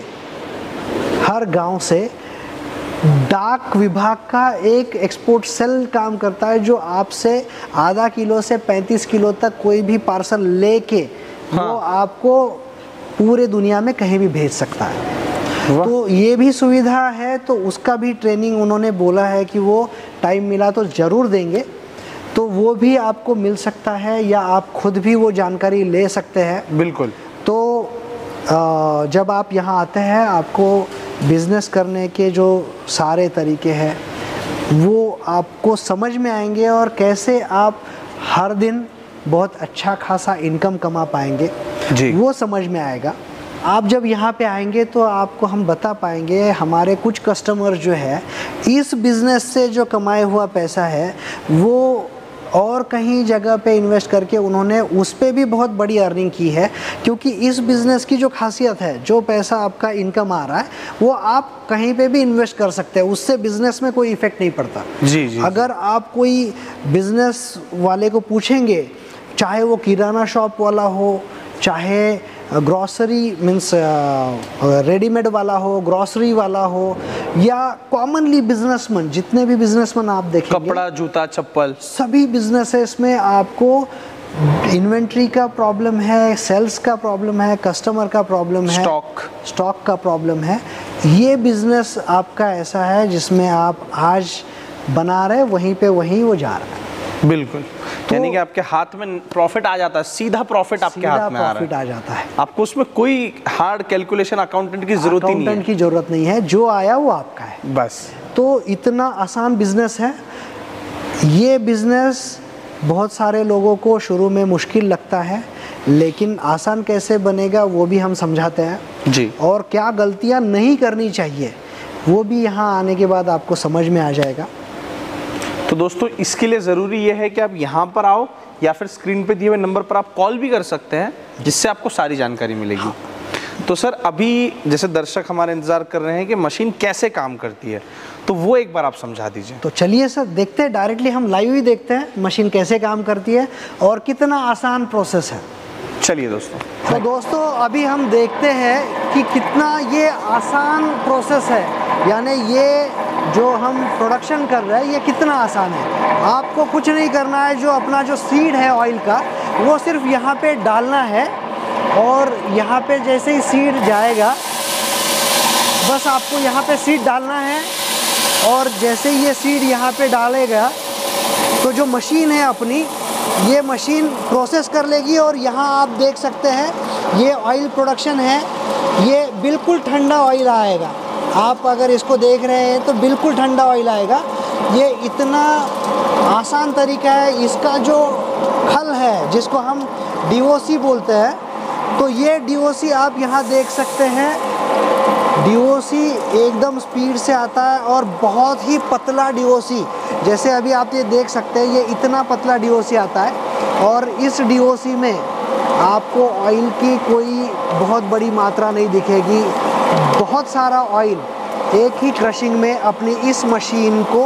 हर गांव से डाक विभाग का एक एक्सपोर्ट सेल काम करता है, जो आपसे आधा किलो से पैंतीस किलो तक कोई भी पार्सल लेके हाँ। वो आपको पूरे दुनिया में कहीं भी भेज सकता है। तो ये भी सुविधा है, तो उसका भी ट्रेनिंग उन्होंने बोला है कि वो टाइम मिला तो ज़रूर देंगे, तो वो भी आपको मिल सकता है या आप खुद भी वो जानकारी ले सकते हैं। बिल्कुल। तो जब आप यहाँ आते हैं आपको बिज़नेस करने के जो सारे तरीके हैं वो आपको समझ में आएंगे और कैसे आप हर दिन बहुत अच्छा खासा इनकम कमा पाएंगे जी। वो समझ में आएगा। आप जब यहाँ पे आएंगे तो आपको हम बता पाएंगे, हमारे कुछ कस्टमर जो है इस बिज़नेस से जो कमाए हुआ पैसा है वो और कहीं जगह पे इन्वेस्ट करके उन्होंने उस पे भी बहुत बड़ी अर्निंग की है, क्योंकि इस बिज़नेस की जो खासियत है, जो पैसा आपका इनकम आ रहा है वो आप कहीं पे भी इन्वेस्ट कर सकते हैं, उससे बिज़नेस में कोई इफ़ेक्ट नहीं पड़ता। जी जी। अगर आप कोई बिज़नेस वाले को पूछेंगे, चाहे वो किराना शॉप वाला हो, चाहे ग्रॉसरी मीन्स रेडीमेड वाला हो, ग्रॉसरी वाला हो, या कॉमनली बिजनेसमैन, जितने भी बिजनेसमैन आप देखेंगे, कपड़ा, जूता, चप्पल, सभी बिजनेसेस में आपको इन्वेंट्री का प्रॉब्लम है, सेल्स का प्रॉब्लम है, कस्टमर का प्रॉब्लम है, स्टॉक स्टॉक का प्रॉब्लम है। ये बिजनेस आपका ऐसा है जिसमें आप आज बना रहे वहीं पे वहीं वो जा रहा है। बिल्कुल, तो यानी कि आपके हाथ में प्रॉफिट आ जाता है, सीधा प्रॉफिट आपके हाथ में आ रहा है, प्रॉफिट आ जाता है, आपको उसमें कोई हार्ड कैलकुलेशन, अकाउंटेंट की जरूरत ही नहीं है, अकाउंटेंट की जरूरत नहीं है, जो आया वो आपका है बस। तो इतना आसान बिजनेस है ये। बिजनेस बहुत सारे लोगों को शुरू में मुश्किल लगता है, लेकिन आसान कैसे बनेगा वो भी हम समझाते हैं जी, और क्या गलतियां नहीं करनी चाहिए वो भी यहाँ आने के बाद आपको समझ में आ जाएगा। तो दोस्तों इसके लिए ज़रूरी ये है कि आप यहाँ पर आओ या फिर स्क्रीन पे दिए हुए नंबर पर आप कॉल भी कर सकते हैं, जिससे आपको सारी जानकारी मिलेगी। हाँ। तो सर अभी जैसे दर्शक हमारे इंतज़ार कर रहे हैं कि मशीन कैसे काम करती है, तो वो एक बार आप समझा दीजिए। तो चलिए सर देखते हैं, डायरेक्टली हम लाइव ही देखते हैं मशीन कैसे काम करती है और कितना आसान प्रोसेस है। चलिए दोस्तों। तो दोस्तों अभी हम देखते हैं कि कितना ये आसान प्रोसेस है, यानी ये जो हम प्रोडक्शन कर रहे हैं ये कितना आसान है। आपको कुछ नहीं करना है, जो अपना जो सीड है ऑयल का वो सिर्फ यहाँ पे डालना है, और यहाँ पे जैसे ही सीड जाएगा बस आपको यहाँ पे सीड डालना है, और जैसे ही ये सीड यहाँ पे डालेगा तो जो मशीन है अपनी, ये मशीन प्रोसेस कर लेगी। और यहाँ आप देख सकते हैं ये ऑयल प्रोडक्शन है, ये बिल्कुल ठंडा ऑयल आएगा। आप अगर इसको देख रहे हैं तो बिल्कुल ठंडा ऑयल आएगा। ये इतना आसान तरीका है। इसका जो खल है जिसको हम डी ओ सी बोलते हैं, तो ये डी ओ सी आप यहाँ देख सकते हैं। डी ओ सी एकदम स्पीड से आता है और बहुत ही पतला डी ओ सी, जैसे अभी आप ये देख सकते हैं ये इतना पतला डी ओ सी आता है। और इस डी ओ सी में आपको ऑयल की कोई बहुत बड़ी मात्रा नहीं दिखेगी। बहुत सारा ऑयल एक ही क्रशिंग में अपनी इस मशीन को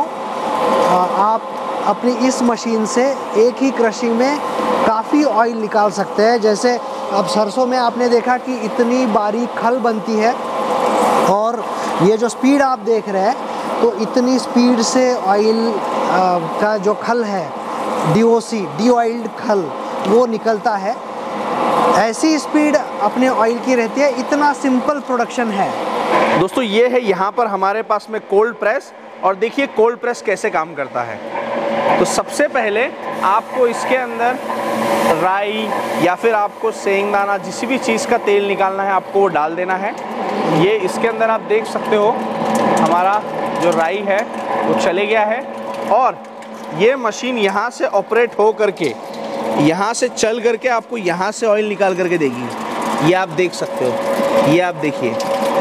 आप अपनी इस मशीन से एक ही क्रशिंग में काफ़ी ऑयल निकाल सकते हैं। जैसे अब सरसों में आपने देखा कि इतनी बारीक खल बनती है, और ये जो स्पीड आप देख रहे हैं तो इतनी स्पीड से ऑयल का जो खल है डीओसी डी ऑयल्ड खल वो निकलता है। ऐसी स्पीड अपने ऑयल की रहती है, इतना सिंपल प्रोडक्शन है। दोस्तों ये है यहाँ पर हमारे पास में कोल्ड प्रेस, और देखिए कोल्ड प्रेस कैसे काम करता है। तो सबसे पहले आपको इसके अंदर राई या फिर आपको सेंगदाना, जिस भी चीज़ का तेल निकालना है आपको वो डाल देना है। ये इसके अंदर आप देख सकते हो हमारा जो राई है वो चले गया है, और ये मशीन यहाँ से ऑपरेट हो करके यहाँ से चल करके आपको यहाँ से ऑयल निकाल करके देगी। ये आप देख सकते हो, ये आप देखिए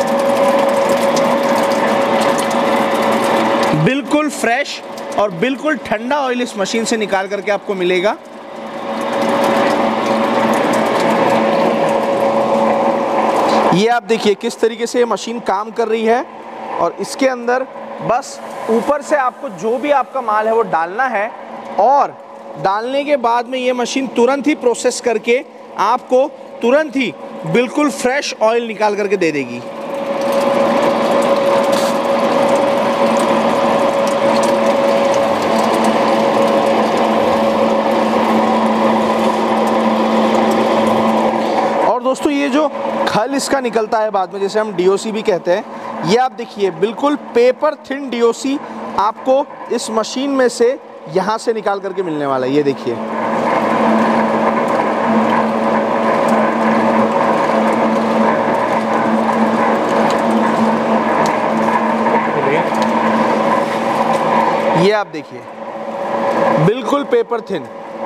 बिल्कुल फ्रेश और बिल्कुल ठंडा ऑयल इस मशीन से निकाल करके आपको मिलेगा। ये आप देखिए किस तरीके से ये मशीन काम कर रही है, और इसके अंदर बस ऊपर से आपको जो भी आपका माल है वो डालना है, और डालने के बाद में ये मशीन तुरंत ही प्रोसेस करके आपको तुरंत ही बिल्कुल फ्रेश ऑयल निकाल करके दे देगी। और दोस्तों ये जो खल इसका निकलता है बाद में, जैसे हम डीओसी भी कहते हैं, ये आप देखिए बिल्कुल पेपर थिन डीओसी आपको इस मशीन में से यहाँ से निकाल करके मिलने वाला है। ये देखिए ये आप देखिए बिल्कुल पेपर थिन।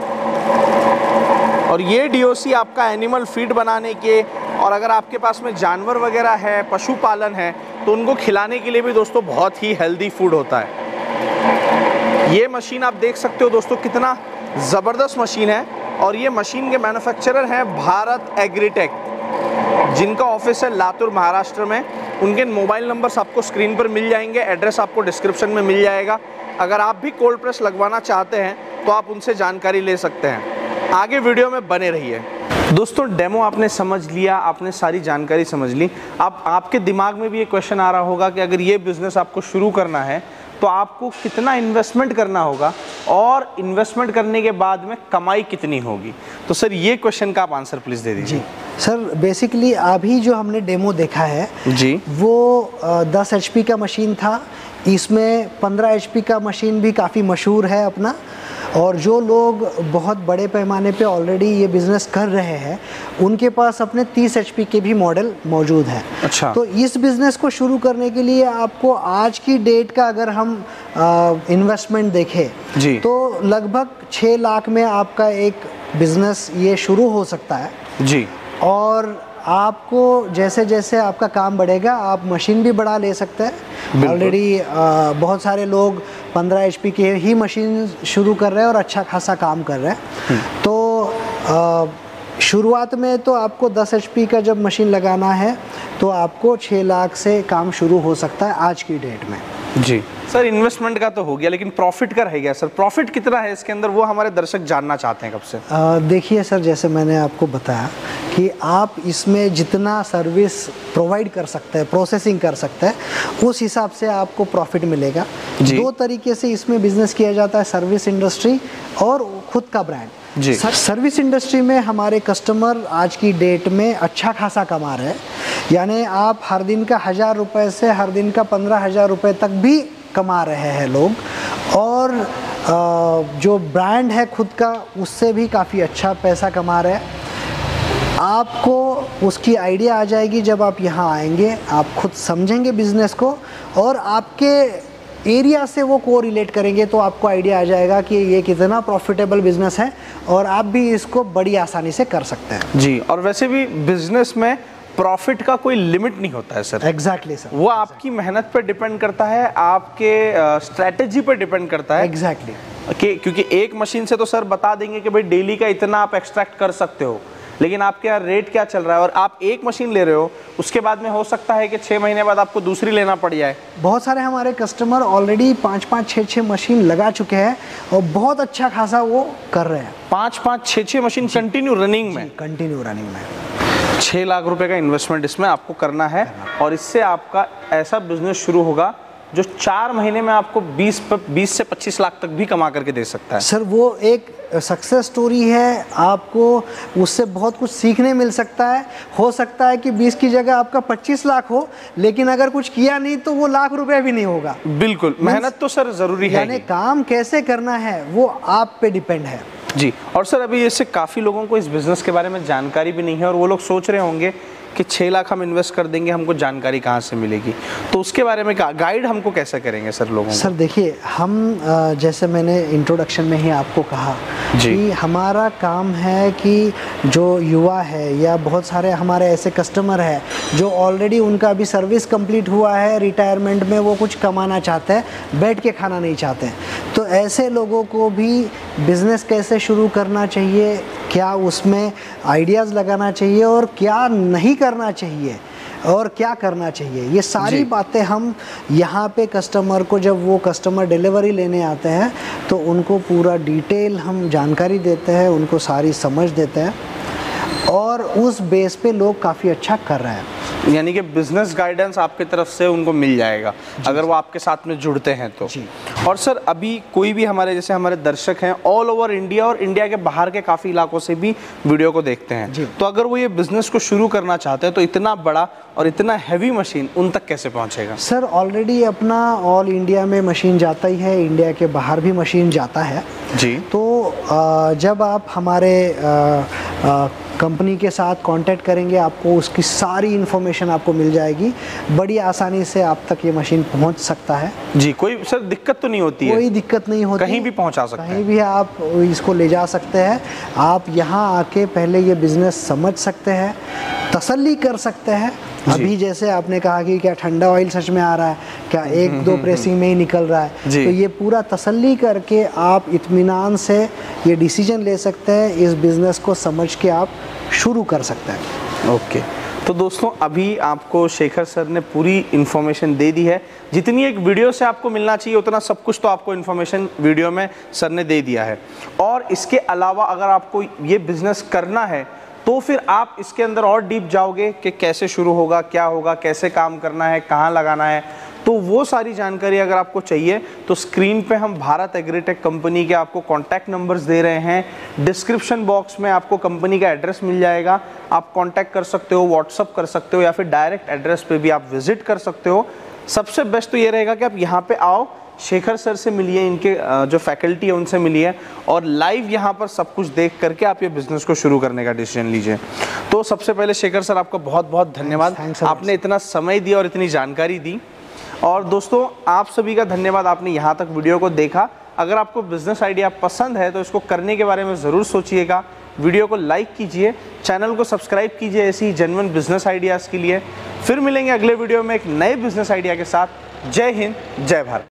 और ये डीओसी आपका एनिमल फीड बनाने के, और अगर आपके पास में जानवर वगैरह है, पशुपालन है, तो उनको खिलाने के लिए भी दोस्तों बहुत ही हेल्दी फूड होता है। ये मशीन आप देख सकते हो दोस्तों कितना ज़बरदस्त मशीन है, और ये मशीन के मैन्युफैक्चरर हैं भारत एग्रीटेक, जिनका ऑफिस है लातूर महाराष्ट्र में। उनके मोबाइल नंबर्स आपको स्क्रीन पर मिल जाएंगे, एड्रेस आपको डिस्क्रिप्शन में मिल जाएगा। अगर आप भी कोल्ड प्रेस लगवाना चाहते हैं तो आप उनसे जानकारी ले सकते हैं। आगे वीडियो में बने रहिए। दोस्तों डेमो आपने समझ लिया, आपने सारी जानकारी समझ ली। अब आपके दिमाग में भी ये क्वेश्चन आ रहा होगा कि अगर ये बिज़नेस आपको शुरू करना है तो आपको कितना इन्वेस्टमेंट करना होगा, और इन्वेस्टमेंट करने के बाद में कमाई कितनी होगी। तो सर ये क्वेश्चन का आप आंसर प्लीज़ दे दीजिए। सर बेसिकली अभी जो हमने डेमो देखा है जी, वो दस एच पी का मशीन था। इसमें पंद्रह एच पी का मशीन भी काफ़ी मशहूर है अपना, और जो लोग बहुत बड़े पैमाने पे ऑलरेडी ये बिज़नेस कर रहे हैं उनके पास अपने तीस एच पी के भी मॉडल मौजूद है। अच्छा। तो इस बिज़नेस को शुरू करने के लिए आपको आज की डेट का अगर हम इन्वेस्टमेंट देखें जी, तो लगभग छः लाख में आपका एक बिज़नेस ये शुरू हो सकता है जी। और आपको जैसे जैसे आपका काम बढ़ेगा आप मशीन भी बढ़ा ले सकते हैं। ऑलरेडी बहुत सारे लोग पंद्रह एच पी के ही मशीन शुरू कर रहे हैं और अच्छा खासा काम कर रहे हैं। तो आ, शुरुआत में तो आपको दस एच पी का जब मशीन लगाना है तो आपको छः लाख से काम शुरू हो सकता है आज की डेट में। जी सर, इन्वेस्टमेंट का तो हो गया, लेकिन प्रॉफिट का रह गया। सर प्रॉफिट कितना है इसके अंदर, वो हमारे दर्शक जानना चाहते हैं कब से। देखिए सर, जैसे मैंने आपको बताया कि आप इसमें जितना सर्विस प्रोवाइड कर सकते हैं, प्रोसेसिंग कर सकते हैं, उस हिसाब से आपको प्रॉफिट मिलेगा। दो तरीके से इसमें बिजनेस किया जाता है, सर्विस इंडस्ट्री और खुद का ब्रांड। जी। सर्विस इंडस्ट्री में हमारे कस्टमर आज की डेट में अच्छा खासा कमा रहे हैं, यानी आप हर दिन का हज़ार रुपये से हर दिन का पंद्रह हज़ार रुपये तक भी कमा रहे हैं लोग, और जो ब्रांड है खुद का उससे भी काफ़ी अच्छा पैसा कमा रहे हैं। आपको उसकी आइडिया आ जाएगी जब आप यहाँ आएंगे, आप खुद समझेंगे बिज़नेस को और आपके एरिया से वो को रिलेट करेंगे तो आपको आइडिया आ जाएगा कि ये कितना प्रॉफिटेबल बिजनेस है और आप भी इसको बड़ी आसानी से कर सकते हैं। जी, और वैसे भी बिजनेस में प्रॉफिट का कोई लिमिट नहीं होता है सर। Exactly exactly, sir. वो आपकी मेहनत पर डिपेंड करता है, आपके स्ट्रेटेजी पर डिपेंड करता है। Exactly exactly. कि क्योंकि एक मशीन से तो सर बता देंगे कि भाई डेली का इतना आप एक्सट्रैक्ट कर सकते हो, लेकिन आपके यहाँ रेट क्या चल रहा है, और आप एक मशीन ले रहे हो उसके बाद में हो सकता है कि छः महीने बाद आपको दूसरी लेना पड़ जाए। बहुत सारे हमारे कस्टमर ऑलरेडी पाँच पाँच छः छः मशीन लगा चुके हैं और बहुत अच्छा खासा वो कर रहे हैं। पाँच पाँच छः छः मशीन कंटिन्यू रनिंग में कंटिन्यू रनिंग में छः लाख रुपए का इन्वेस्टमेंट इसमें आपको करना है, और इससे आपका ऐसा बिजनेस शुरू होगा जो चार महीने में आपको बीस बीस से पच्चीस लाख तक भी कमा करके दे सकता है। सर वो एक सक्सेस स्टोरी है, आपको उससे बहुत कुछ सीखने मिल सकता है। हो सकता है कि बीस की जगह आपका पच्चीस लाख हो, लेकिन अगर कुछ किया नहीं तो वो लाख रुपए भी नहीं होगा। बिल्कुल, मेहनत तो सर जरूरी है, यानी काम कैसे करना है वो आप पे डिपेंड है जी। और सर अभी जैसे काफ़ी लोगों को इस बिज़नेस के बारे में जानकारी भी नहीं है और वो लोग सोच रहे होंगे कि छः लाख हम इन्वेस्ट कर देंगे, हमको जानकारी कहाँ से मिलेगी, तो उसके बारे में गाइड हमको कैसे करेंगे सर लोगों को? सर देखिए, हम जैसे मैंने इंट्रोडक्शन में ही आपको कहा कि हमारा काम है कि जो युवा है या बहुत सारे हमारे ऐसे कस्टमर हैं जो ऑलरेडी उनका अभी सर्विस कंप्लीट हुआ है, रिटायरमेंट में वो कुछ कमाना चाहते हैं, बैठ के खाना नहीं चाहते हैं, तो ऐसे लोगों को भी बिज़नेस कैसे शुरू करना चाहिए, क्या उसमें आइडियाज़ लगाना चाहिए और क्या नहीं करना चाहिए और क्या करना चाहिए, ये सारी बातें हम यहाँ पे कस्टमर को, जब वो कस्टमर डिलीवरी लेने आते हैं तो उनको पूरा डिटेल हम जानकारी देते हैं, उनको सारी समझ देते हैं और उस बेस पे लोग काफ़ी अच्छा कर रहे हैं। यानी कि बिजनेस गाइडेंस आपकी तरफ से उनको मिल जाएगा अगर वो आपके साथ में जुड़ते हैं तो जी। और सर अभी कोई भी हमारे जैसे हमारे दर्शक हैं ऑल ओवर इंडिया और इंडिया के बाहर के काफ़ी इलाकों से भी वीडियो को देखते हैं, तो अगर वो ये बिज़नेस को शुरू करना चाहते हैं तो इतना बड़ा और इतना हैवी मशीन उन तक कैसे पहुंचेगा? सर ऑलरेडी अपना ऑल इंडिया में मशीन जाता ही है, इंडिया के बाहर भी मशीन जाता है जी। तो जब आप हमारे कंपनी के साथ कांटेक्ट करेंगे आपको उसकी सारी इन्फॉर्मेशन आपको मिल जाएगी, बड़ी आसानी से आप तक ये मशीन पहुंच सकता है जी। कोई सर दिक्कत तो नहीं होती है? कोई दिक्कत नहीं होती, कहीं भी पहुंचा सकते हैं, कहीं भी आप इसको ले जा सकते हैं। आप यहाँ आके पहले ये बिज़नेस समझ सकते हैं, तसल्ली कर सकते हैं। अभी जैसे आपने कहा कि क्या ठंडा ऑयल सच में आ रहा है, क्या एक दो प्रेसिंग में ही निकल रहा है, तो ये पूरा तसल्ली करके आप इत्मीनान से ये डिसीजन ले सकते हैं, इस बिज़नेस को समझ के आप शुरू कर सकते हैं। ओके, तो दोस्तों अभी आपको शेखर सर ने पूरी इन्फॉर्मेशन दे दी है, जितनी एक वीडियो से आपको मिलना चाहिए उतना सब कुछ तो आपको इन्फॉर्मेशन वीडियो में सर ने दे दिया है। और इसके अलावा अगर आपको ये बिज़नेस करना है तो फिर आप इसके अंदर और डीप जाओगे कि कैसे शुरू होगा, क्या होगा, कैसे काम करना है, कहाँ लगाना है, तो वो सारी जानकारी अगर आपको चाहिए तो स्क्रीन पे हम भारत एग्रीटेक कंपनी के आपको कॉन्टैक्ट नंबर्स दे रहे हैं। डिस्क्रिप्शन बॉक्स में आपको कंपनी का एड्रेस मिल जाएगा, आप कॉन्टैक्ट कर सकते हो, व्हाट्सअप कर सकते हो या फिर डायरेक्ट एड्रेस पे भी आप विजिट कर सकते हो। सबसे बेस्ट तो ये रहेगा कि आप यहाँ पे आओ, शेखर सर से मिलिए, इनके जो फैकल्टी है उनसे मिलिए और लाइव यहाँ पर सब कुछ देख करके आप ये बिज़नेस को शुरू करने का डिसीजन लीजिए। तो सबसे पहले शेखर सर आपका बहुत बहुत धन्यवाद, आपने इतना समय दिया और इतनी जानकारी दी। और दोस्तों आप सभी का धन्यवाद, आपने यहाँ तक वीडियो को देखा। अगर आपको बिज़नेस आइडिया पसंद है तो इसको करने के बारे में ज़रूर सोचिएगा, वीडियो को लाइक कीजिए, चैनल को सब्सक्राइब कीजिए ऐसी जेन्युइन बिज़नेस आइडियाज़ के लिए। फिर मिलेंगे अगले वीडियो में एक नए बिज़नेस आइडिया के साथ। जय हिंद, जय भारत।